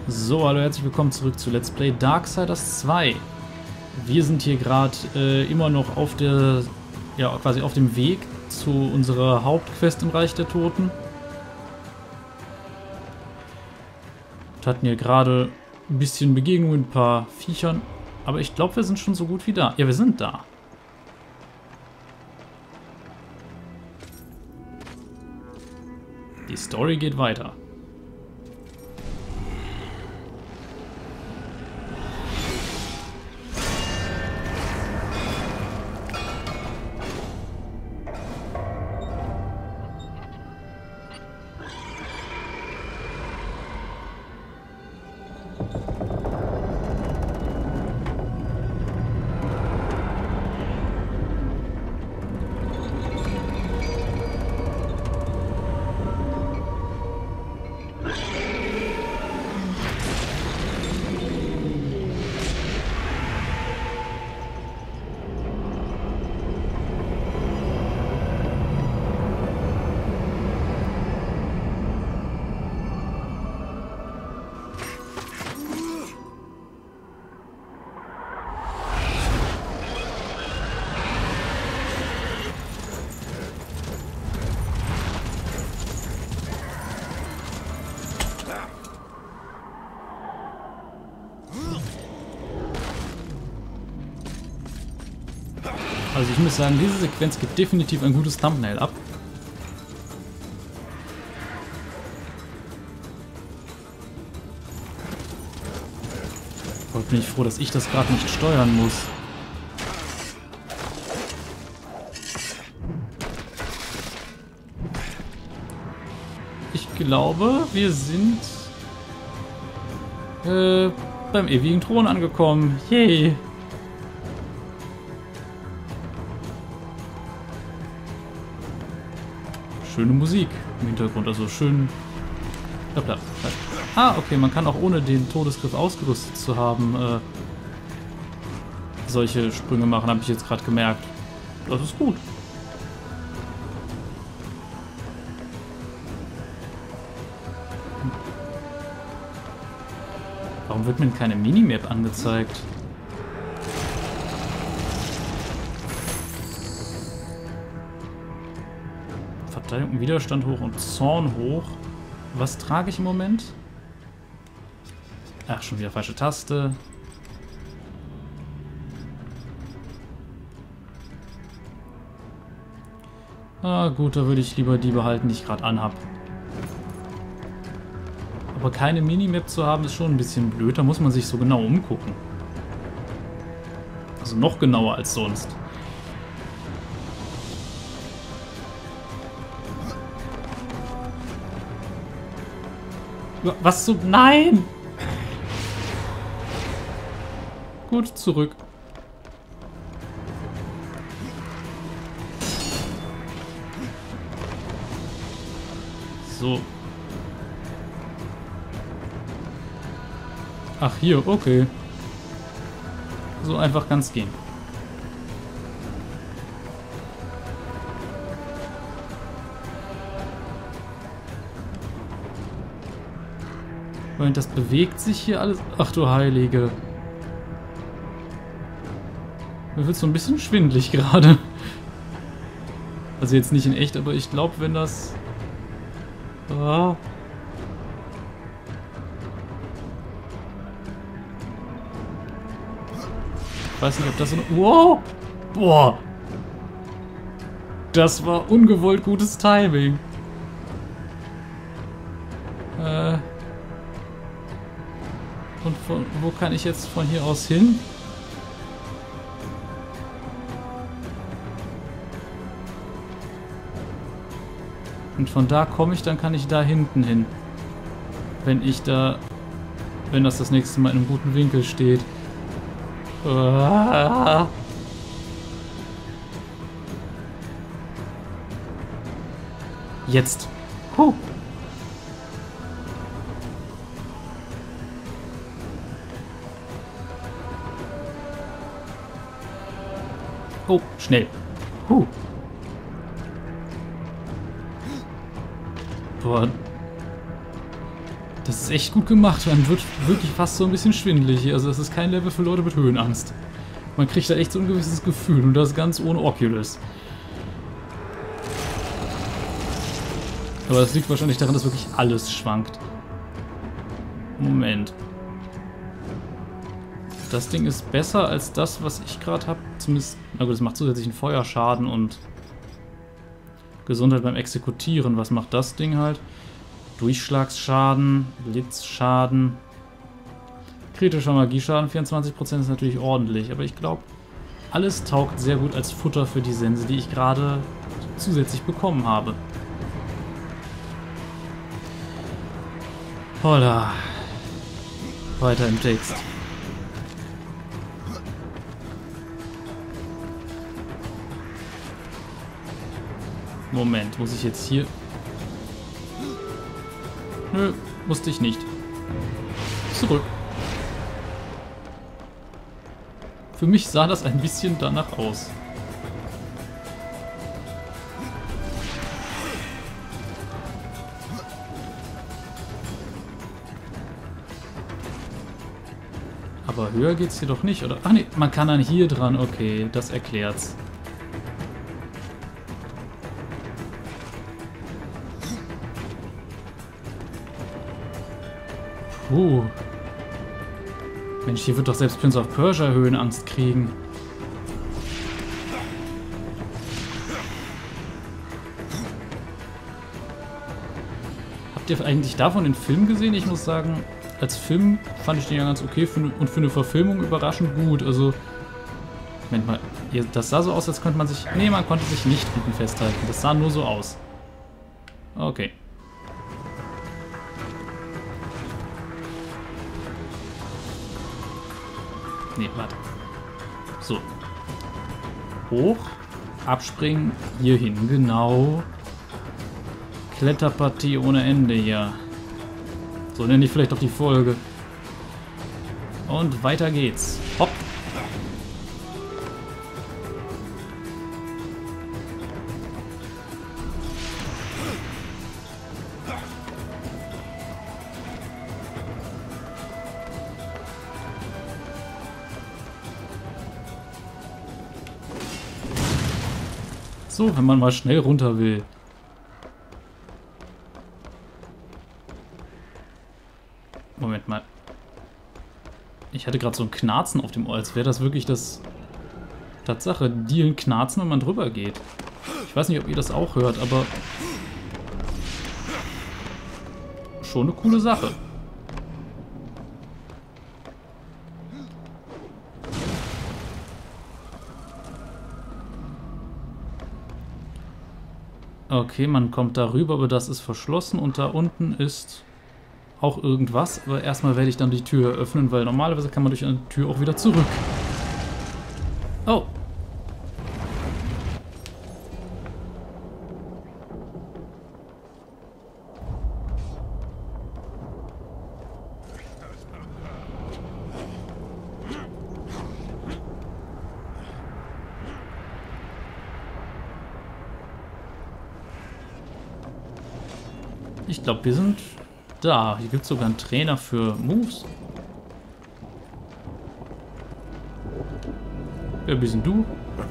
So, hallo, herzlich willkommen zurück zu Let's Play Darksiders 2. Wir sind hier gerade immer noch auf der, ja, quasi auf dem Weg zu unserer Hauptquest im Reich der Toten. Wir hatten hier gerade ein bisschen Begegnung mit ein paar Viechern, aber ich glaube, wir sind schon so gut wie da. Ja, wir sind da. Die Story geht weiter. Also ich muss sagen, diese Sequenz gibt definitiv ein gutes Thumbnail ab. Heute bin ich froh, dass ich das gerade nicht steuern muss. Ich glaube, wir sind beim ewigen Thron angekommen. Yay! Schöne Musik im Hintergrund, also schön. Ah, okay, man kann auch ohne den Todesgriff ausgerüstet zu haben solche Sprünge machen, habe ich jetzt gerade gemerkt. Das ist gut. Warum wird mir keine Minimap angezeigt? Verteidigung, Widerstand hoch und Zorn hoch. Was trage ich im Moment? Ach, schon wieder falsche Taste. Ah, gut, da würde ich lieber die behalten, die ich gerade anhab. Aber keine Minimap zu haben, ist schon ein bisschen blöd. Da muss man sich so genau umgucken. Also noch genauer als sonst. Was so? Nein! Gut, zurück. So. Ach, hier, okay. So einfach kann's gehen. Und das bewegt sich hier alles. Ach du Heilige. Mir wird so ein bisschen schwindelig gerade. Also jetzt nicht in echt, aber ich glaube, wenn das... Ah. Ich weiß nicht, ob das so... Wow! Boah! Das war ungewollt gutes Timing. Und wo kann ich jetzt von hier aus hin? Und von da komme ich, dann kann ich da hinten hin. Wenn das nächste Mal in einem guten Winkel steht. Ah. Jetzt. Huh. Oh, schnell. Boah. Das ist echt gut gemacht. Man wird wirklich fast so ein bisschen schwindelig hier. Also das ist kein Level für Leute mit Höhenangst. Man kriegt da echt so ein gewisses Gefühl und das ganz ohne Oculus. Aber das liegt wahrscheinlich daran, dass wirklich alles schwankt. Moment. Das Ding ist besser als das, was ich gerade habe. Zumindest, na gut, es macht zusätzlichen Feuerschaden und Gesundheit beim Exekutieren. Was macht das Ding halt? Durchschlagsschaden, Blitzschaden. Kritischer Magieschaden, 24% ist natürlich ordentlich. Aber ich glaube, alles taugt sehr gut als Futter für die Sense, die ich gerade zusätzlich bekommen habe. Holla. Weiter im Text. Moment, muss ich jetzt hier... Nö, musste ich nicht. Zurück. Für mich sah das ein bisschen danach aus. Aber höher geht's hier doch nicht, oder? Ach nee, man kann dann hier dran. Okay, das erklärt's. Puh. Mensch, hier wird doch selbst Prince of Persia Höhenangst kriegen. Habt ihr eigentlich davon den Film gesehen? Ich muss sagen, als Film fand ich den ja ganz okay und für eine Verfilmung überraschend gut. Also, Moment mal, das sah so aus, als könnte man sich... Nee, man konnte sich nicht unten festhalten. Das sah nur so aus. Okay. Nee, warte. So. Hoch. Abspringen. Hier hin. Genau. Kletterpartie ohne Ende hier. So nenne ich vielleicht auch die Folge. Und weiter geht's. Hopp. So, wenn man mal schnell runter will. Moment mal. Ich hatte gerade so ein Knarzen auf dem Ohr, als wäre das wirklich das... Tatsache, Dielen knarzen, wenn man drüber geht. Ich weiß nicht, ob ihr das auch hört, aber... Schon eine coole Sache. Okay, man kommt da rüber, aber das ist verschlossen und da unten ist auch irgendwas. Aber erstmal werde ich dann die Tür öffnen, weil normalerweise kann man durch eine Tür auch wieder zurück. Oh. Ich glaube, wir sind da. Hier gibt es sogar einen Trainer für Moves. Wer bist denn du?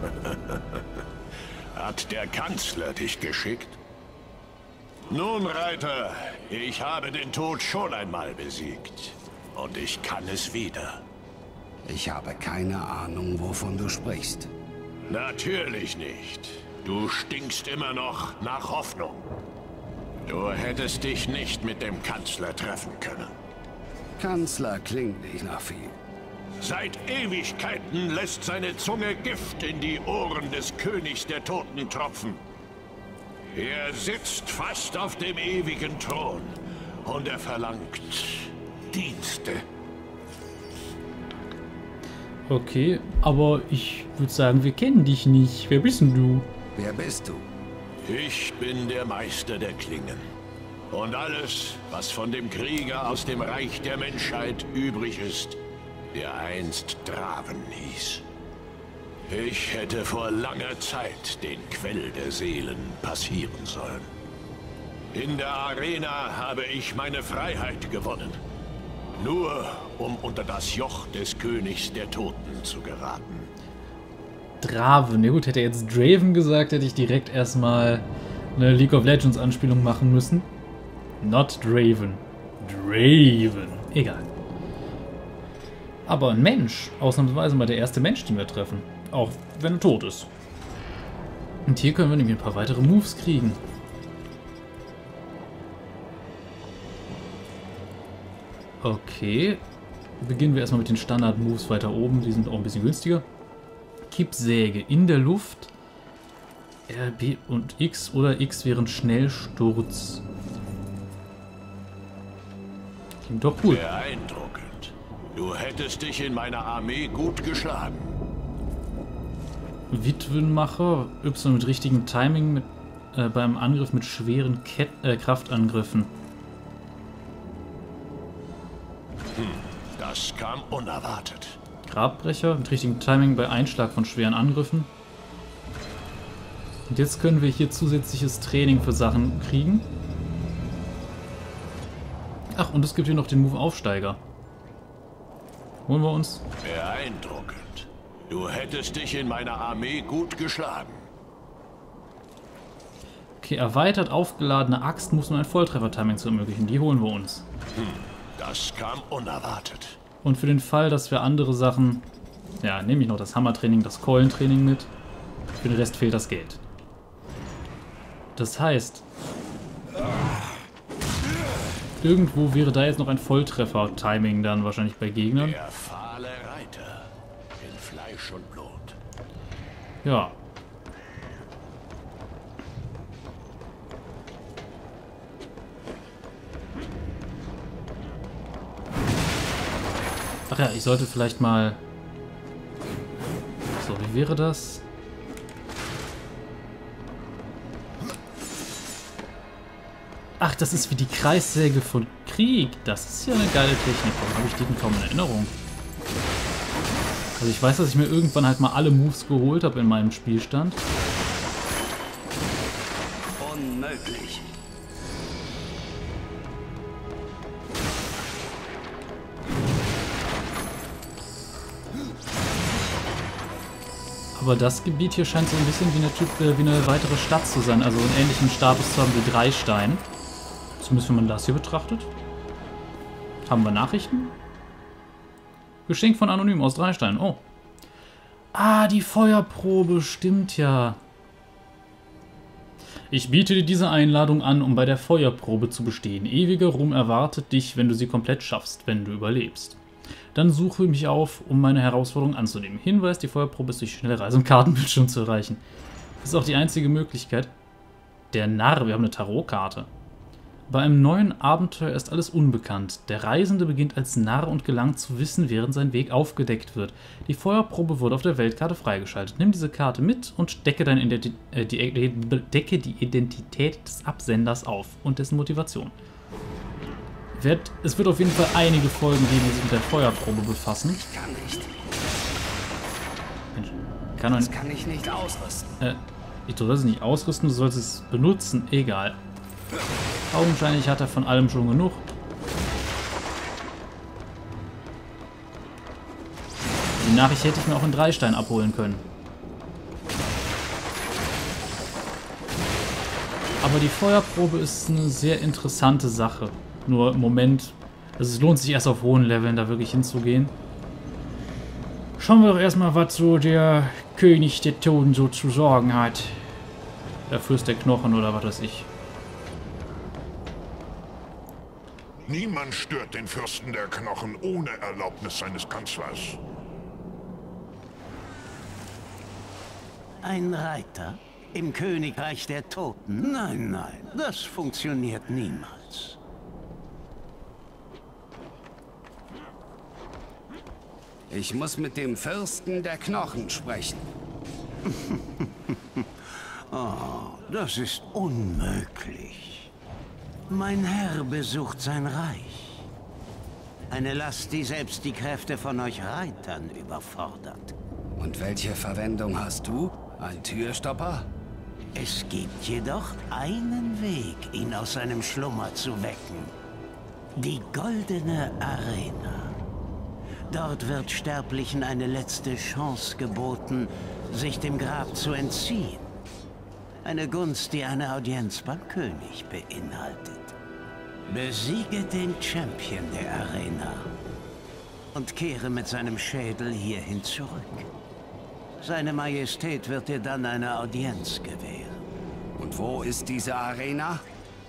Hat der Kanzler dich geschickt? Nun, Reiter, ich habe den Tod schon einmal besiegt. Und ich kann es wieder. Ich habe keine Ahnung, wovon du sprichst. Natürlich nicht. Du stinkst immer noch nach Hoffnung. Du hättest dich nicht mit dem Kanzler treffen können. Kanzler klingt nicht nach viel. Seit Ewigkeiten lässt seine Zunge Gift in die Ohren des Königs der Toten tropfen. Er sitzt fast auf dem ewigen Thron und er verlangt Dienste. Okay, aber ich würde sagen, wir kennen dich nicht. Wer bist denn du? Wer bist du? Ich bin der Meister der Klingen. Und alles, was von dem Krieger aus dem Reich der Menschheit übrig ist, der einst Draven hieß. Ich hätte vor langer Zeit den Quell der Seelen passieren sollen. In der Arena habe ich meine Freiheit gewonnen. Nur um unter das Joch des Königs der Toten zu geraten. Draven. Ja gut, hätte er jetzt Draven gesagt, hätte ich direkt erstmal eine League of Legends Anspielung machen müssen. Not Draven. Draven. Egal. Aber ein Mensch. Ausnahmsweise mal der erste Mensch, den wir treffen. Auch wenn er tot ist. Und hier können wir nämlich ein paar weitere Moves kriegen. Okay. Beginnen wir erstmal mit den Standard-Moves weiter oben. Die sind auch ein bisschen günstiger. Kippsäge in der Luft. R, B und X oder X wären Schnellsturz. Klingt doch cool. Beeindruckend. Du hättest dich in meiner Armee gut geschlagen. Witwenmacher. Y mit richtigem Timing beim Angriff mit schweren Kraftangriffen. Das kam unerwartet. Grabbrecher mit richtigem Timing bei Einschlag von schweren Angriffen. Und jetzt können wir hier zusätzliches Training für Sachen kriegen. Ach, und es gibt hier noch den Move Aufsteiger. Holen wir uns. Beeindruckend. Du hättest dich in meiner Armee gut geschlagen. Okay, erweitert aufgeladene Axt muss nur ein Volltreffer-Timing zu ermöglichen. Die holen wir uns. Das kam unerwartet. Und für den Fall, dass wir andere Sachen... Ja, nehme ich noch das Hammertraining, das Keulentraining mit. Für den Rest fehlt das Geld. Das heißt... Irgendwo wäre da jetzt noch ein Volltreffer-Timing dann wahrscheinlich bei Gegnern. Der fahle Reiter in Fleisch und Blut. Ja. Ach ja, ich sollte vielleicht mal... So, wie wäre das? Ach, das ist wie die Kreissäge von Krieg. Das ist ja eine geile Technik. Warum habe ich die denn kaum in Erinnerung? Also ich weiß, dass ich mir irgendwann halt mal alle Moves geholt habe in meinem Spielstand. Unmöglich. Aber das Gebiet hier scheint so ein bisschen wie eine weitere Stadt zu sein. Also einen ähnlichen Status zu haben wie Dreistein. Zumindest wenn man das hier betrachtet. Haben wir Nachrichten? Geschenk von Anonym aus Dreistein. Oh. Ah, die Feuerprobe. Stimmt ja. Ich biete dir diese Einladung an, um bei der Feuerprobe zu bestehen. Ewiger Ruhm erwartet dich, wenn du sie komplett schaffst, wenn du überlebst. Dann suche mich auf, um meine Herausforderung anzunehmen. Hinweis, die Feuerprobe ist durch schnelle Reise im Kartenbildschirm zu erreichen. Das ist auch die einzige Möglichkeit. Der Narr, wir haben eine Tarotkarte. Bei einem neuen Abenteuer ist alles unbekannt. Der Reisende beginnt als Narr und gelangt zu Wissen, während sein Weg aufgedeckt wird. Die Feuerprobe wurde auf der Weltkarte freigeschaltet. Nimm diese Karte mit und decke die Identität des Absenders auf und dessen Motivation. Es wird auf jeden Fall einige Folgen geben, die sich mit der Feuerprobe befassen. Ich kann nicht. Mensch, Das kann ich nicht ausrüsten. Du sollst es nicht ausrüsten, du sollst es benutzen. Egal. Augenscheinlich hat er von allem schon genug. Die Nachricht hätte ich mir auch in Dreistein abholen können. Aber die Feuerprobe ist eine sehr interessante Sache. Nur im Moment, also es lohnt sich erst auf hohen Leveln da wirklich hinzugehen. Schauen wir doch erstmal, was so der König der Toten so zu sorgen hat. Der Fürst der Knochen oder was weiß ich. Niemand stört den Fürsten der Knochen ohne Erlaubnis seines Kanzlers. Ein Reiter im Königreich der Toten? Nein, nein, das funktioniert niemals. Ich muss mit dem Fürsten der Knochen sprechen. Oh, das ist unmöglich. Mein Herr besucht sein Reich. Eine Last, die selbst die Kräfte von euch Reitern überfordert. Und welche Verwendung hast du? Ein Türstopper? Es gibt jedoch einen Weg, ihn aus seinem Schlummer zu wecken. Die Goldene Arena. Dort wird Sterblichen eine letzte Chance geboten, sich dem Grab zu entziehen. Eine Gunst, die eine Audienz beim König beinhaltet. Besiege den Champion der Arena und kehre mit seinem Schädel hierhin zurück. Seine Majestät wird dir dann eine Audienz gewähren. Und wo ist diese Arena?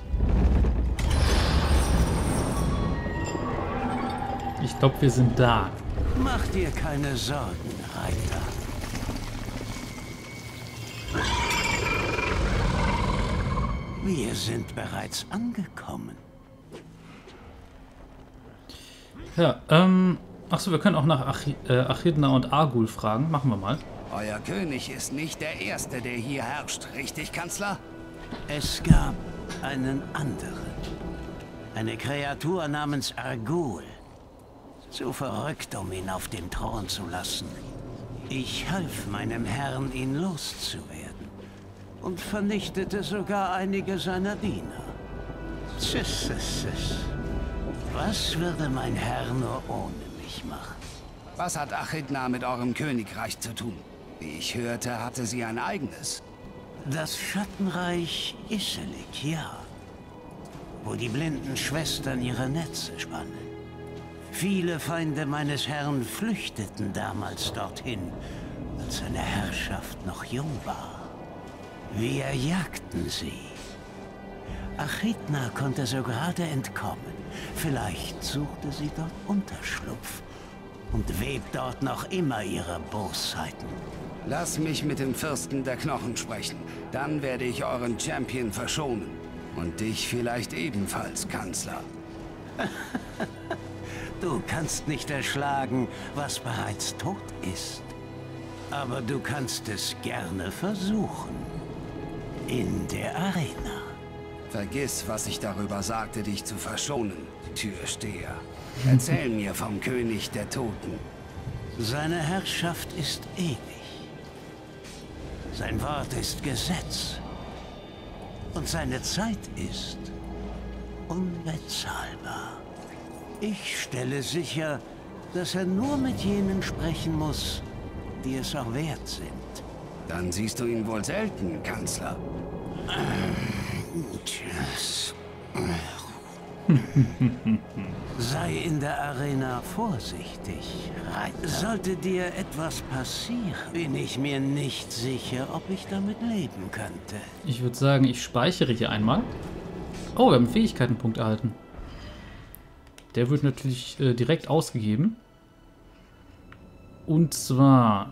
Ich glaube, wir sind da. Mach dir keine Sorgen, Reiter. Wir sind bereits angekommen. Ja, achso, wir können auch nach Echidna und Argul fragen. Machen wir mal. Euer König ist nicht der Erste, der hier herrscht, richtig, Kanzler? Es gab einen anderen. Eine Kreatur namens Argul. Zu verrückt, um ihn auf dem Thron zu lassen. Ich half meinem Herrn, ihn loszuwerden. Und vernichtete sogar einige seiner Diener. Was würde mein Herr nur ohne mich machen? Was hat Echidna mit eurem Königreich zu tun? Wie ich hörte, hatte sie ein eigenes. Das Schattenreich Isselik, ja. Wo die blinden Schwestern ihre Netze spannen. Viele Feinde meines Herrn flüchteten damals dorthin, als seine Herrschaft noch jung war. Wir jagten sie. Echidna konnte so gerade entkommen. Vielleicht suchte sie dort Unterschlupf und webt dort noch immer ihre Bosheiten. Lass mich mit dem Fürsten der Knochen sprechen. Dann werde ich euren Champion verschonen. Und dich vielleicht ebenfalls, Kanzler. Du kannst nicht erschlagen, was bereits tot ist. Aber du kannst es gerne versuchen. In der Arena. Vergiss, was ich darüber sagte, dich zu verschonen, Türsteher. Erzähl mir vom König der Toten. Seine Herrschaft ist ewig. Sein Wort ist Gesetz. Und seine Zeit ist unbezahlbar. Ich stelle sicher, dass er nur mit jenen sprechen muss, die es auch wert sind. Dann siehst du ihn wohl selten, Kanzler. Tschüss. Sei in der Arena vorsichtig. Sollte dir etwas passieren, bin ich mir nicht sicher, ob ich damit leben könnte. Ich würde sagen, ich speichere hier einmal. Oh, wir haben einen Fähigkeitenpunkt erhalten. Der wird natürlich direkt ausgegeben. Und zwar...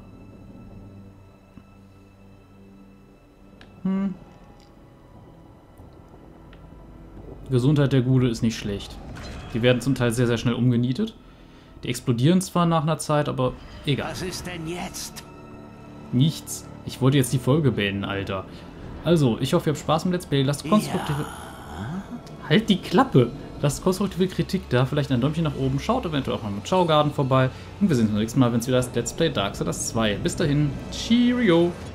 Gesundheit der Gude ist nicht schlecht. Die werden zum Teil sehr, sehr schnell umgenietet. Die explodieren zwar nach einer Zeit, aber egal. Was ist denn jetzt? Nichts. Ich wollte jetzt die Folge beenden, Alter. Also, ich hoffe, ihr habt Spaß mit Let's Play. Lasst konstruktive... Ja. Halt die Klappe! Lasst konstruktive Kritik da, vielleicht ein Däumchen nach oben. Schaut eventuell auch mal mit Schaugarden vorbei. Und wir sehen uns beim nächsten Mal, wenn es wieder das Let's Play Darksiders 2. Bis dahin, Cheerio!